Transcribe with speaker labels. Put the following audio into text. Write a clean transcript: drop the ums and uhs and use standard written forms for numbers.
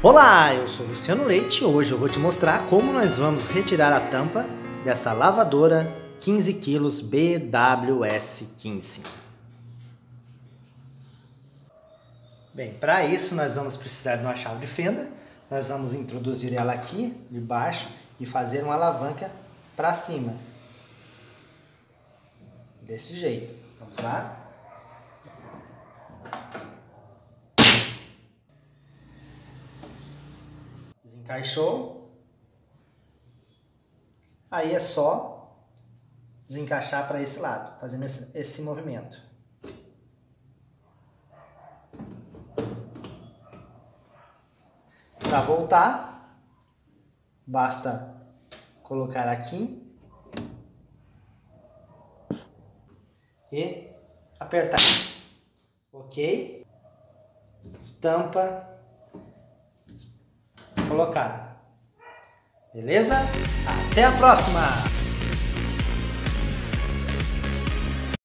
Speaker 1: Olá, eu sou Luciano Leite e hoje eu vou te mostrar como nós vamos retirar a tampa dessa lavadora 15 kg BWS15. Bem, para isso nós vamos precisar de uma chave de fenda. Nós vamos introduzir ela aqui de baixo e fazer uma alavanca para cima. Desse jeito. Vamos lá? Desencaixou. Aí é só desencaixar para esse lado, fazendo esse movimento. Para voltar, basta colocar aqui e apertar. Ok? Tampa colocada. Beleza? Até a próxima!